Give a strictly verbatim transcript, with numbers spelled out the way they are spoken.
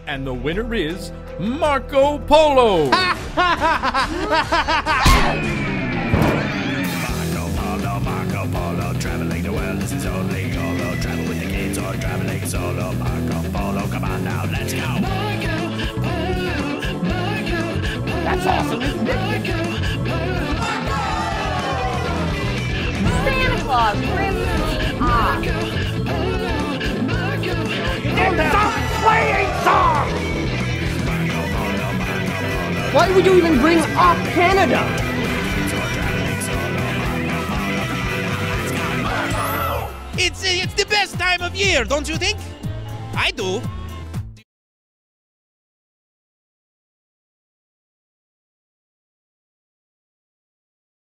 And the winner is Marco Polo. Marco Polo, Marco Polo, traveling the world, this is only YOLO. Travel with the kids or traveling solo. Marco Polo, come on now, let's go. Marco Polo, Marco Polo. That's awesome, isn't it? Santa Claus, Christmas, ah. Stop playing songs! Why would you even bring up Canada? It's, uh, it's the best time of year, don't you think? I do.